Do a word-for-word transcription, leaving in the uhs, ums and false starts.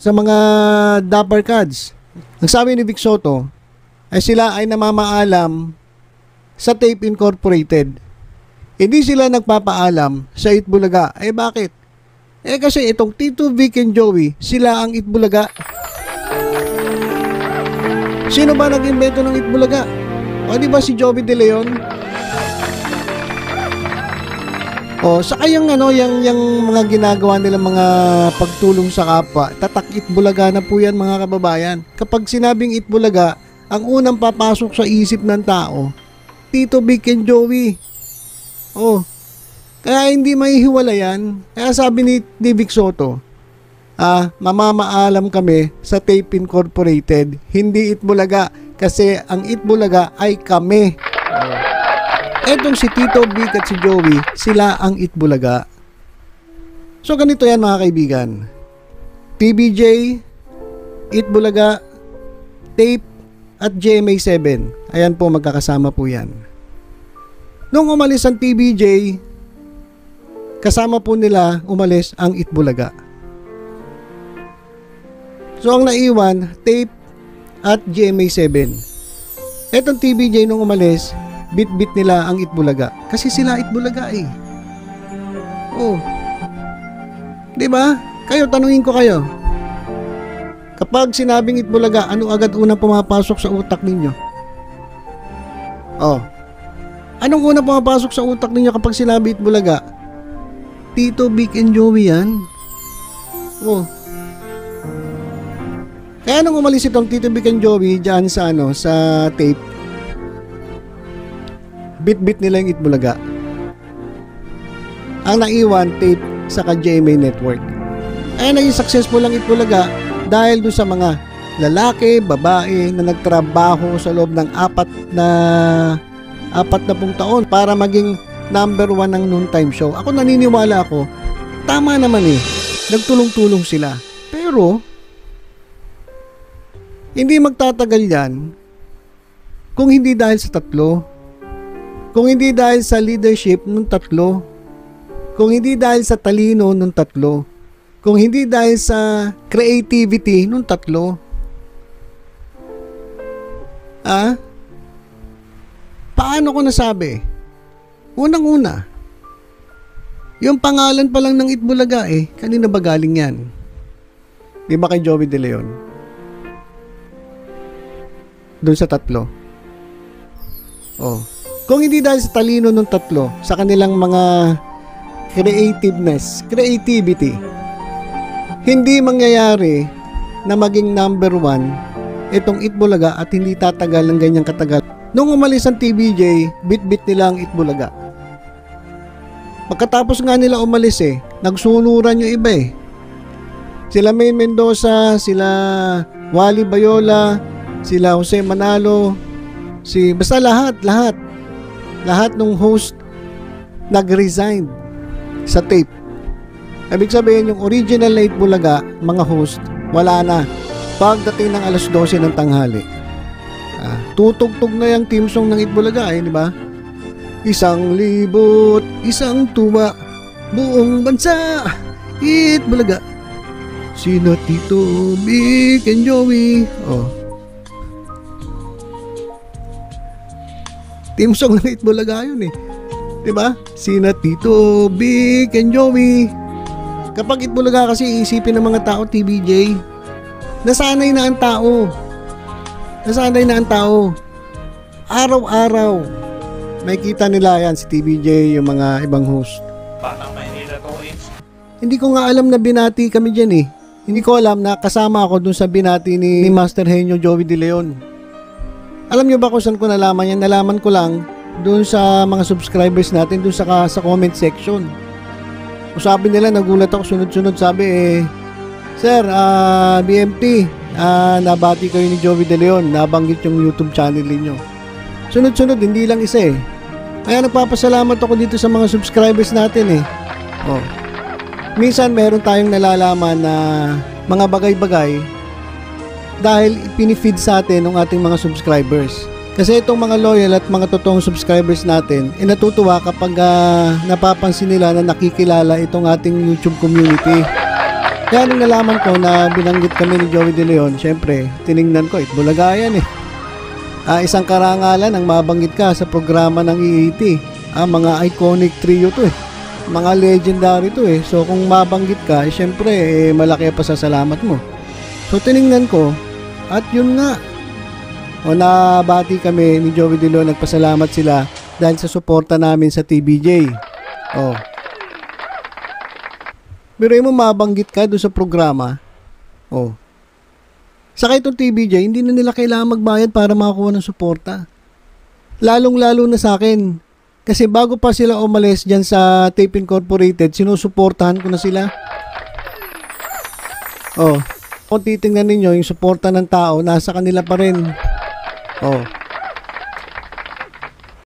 sa mga Dapper Cats. Ang sabi ni Vic Soto ay sila ay namamaalam sa Tape Incorporated. Hindi sila nagpapaalam sa Itbulaga. Eh bakit? Eh kasi itong Tito Vic and Joey, sila ang Itbulaga. Sino ba nag-invento ng Itbulaga? O di ba si Joey De Leon? O saka yung ano, yung, yung mga ginagawa nila mga pagtulong sa kapwa, tatak Itbulaga na po yan mga kababayan. Kapag sinabing Itbulaga, ang unang papasok sa isip ng tao, Tito Vic and Joey. Oh, kaya hindi maihiwala yan. Kaya sabi ni, ni Vic Soto, ah, mamamaalam kami sa Tape Incorporated, hindi Itbulaga, kasi ang Itbulaga ay kami. Oh. Etong si Tito Vic at si Joey, sila ang Itbulaga. So ganito yan mga kaibigan. T B J, Itbulaga, Tape at G M A seven. Ayan po, magkakasama po yan. Nung umalis ang T B J, kasama po nila umalis ang Itbulaga. So ang naiwan, Tape at G M A seven. Etong T B J nung umalis, bit-bit nila ang Itbulaga. Kasi sila Itbulaga eh. Oh. Diba? Kayo, tanungin ko kayo. Kapag sinabing Itbulaga, ano agad unang pumapasok sa utak ninyo? Oh. Anong unang pumapasok sa utak ninyo kapag sinabi Itbulaga? Tito Vic and Joey yan. Oh. Kaya nung umalis itong Tito Vic and Joey dyan sa ano, sa Tape, bit-bit nila yung Itbulaga. Ang naiwan, Tape saka G M A Network. Ay naging successful lang Itbulaga dahil doon sa mga lalaki, babae na nagtrabaho sa loob ng apat na apat na pung taon para maging number one ng noontime show. Ako naniniwala ako, tama naman eh, nagtulong-tulong sila. Pero hindi magtatagal yan kung hindi dahil sa tatlo. Kung hindi dahil sa leadership nung tatlo, kung hindi dahil sa talino nung tatlo, kung hindi dahil sa creativity nung tatlo. Ah? Paano ko nasabi? Unang-una, yung pangalan pa lang ng Itbulaga eh, kanina ba galing yan? Di ba kay Joey De Leon? Doon sa tatlo. Oh. Kung hindi dahil sa talino ng tatlo, sa kanilang mga creativeness, creativity, hindi mangyayari na maging number one itong Itbulaga at hindi tatagal ng ganyang katagal. Nung umalis ang T B J, bit-bit nila ang Itbulaga. Pagkatapos nga nila umalis eh, nagsunuran yung iba eh. Sila May Mendoza, sila Wally Bayola, sila Jose Manalo, si basta lahat, lahat. Lahat ng host nag-resign sa Tape. Ibig sabihin yung original na Itbulaga, mga host, wala na. Pagdating ng alas dose ng tanghali. Ah, tutugtog na yung team song ng Itbulaga eh, di ba? Isang libot, isang tuwa, buong bansa, Itbulaga. Sina Tito Vic and Joey. Oh. Team song ng Itbulaga yun eh. Diba? Sina Tito Vic and Joey. Kapag Itbulaga kasi iisipin ng mga tao T B J, nasanay na ang tao. Nasanay na ang tao. Araw-araw may kita nila yan si T B J, yung mga ibang host. Parang Maynila to eh. Hindi ko nga alam na binati kami dyan eh. Hindi ko alam na kasama ako dun sa binati ni, ni Master Henyo Joey De Leon. Alam nyo ba kung saan ko nalaman yan? Nalaman ko lang doon sa mga subscribers natin, doon sa, sa comment section. O sabi nila, nagulat ako sunod-sunod, sabi eh, Sir, uh, B M T, uh, nabati kayo ni Joey De Leon, nabanggit yung YouTube channel niyo. Sunod-sunod, hindi lang isa eh. Kaya nagpapasalamat ako dito sa mga subscribers natin eh. Oh. Minsan meron tayong nalalaman na mga bagay-bagay dahil pinifeed sa atin ng ating mga subscribers. Kasi itong mga loyal at mga totoong subscribers natin, eh natutuwa kapag uh, napapansin nila na nakikilala itong ating YouTube community. Kaya nung nalaman ko na binanggit kami ni Joey De Leon, syempre, tiningnan ko, Itbulaga yan eh. Ah, isang karangalan ang mabanggit ka sa programa ng E A T. Ah, mga iconic trio to eh. Mga legendary to eh. So kung mabanggit ka, eh, syempre, eh, malaki pa sa salamat mo. So tiningnan ko, at yun nga. O nabati kami ni Joey De Leon, nagpasalamat sila dahil sa suporta namin sa T B J. O. Pero mo mabanggit ka doon sa programa. O. Saka itong T B J, hindi na nila kailangan magbayad para makakuha ng suporta. Lalong-lalo na sa akin. Kasi bago pa sila umalis dyan sa Tape Incorporated, sinusuportahan ko na sila. Oh, kung titingnan ninyo, yung suporta ng tao, nasa kanila pa rin. Oh,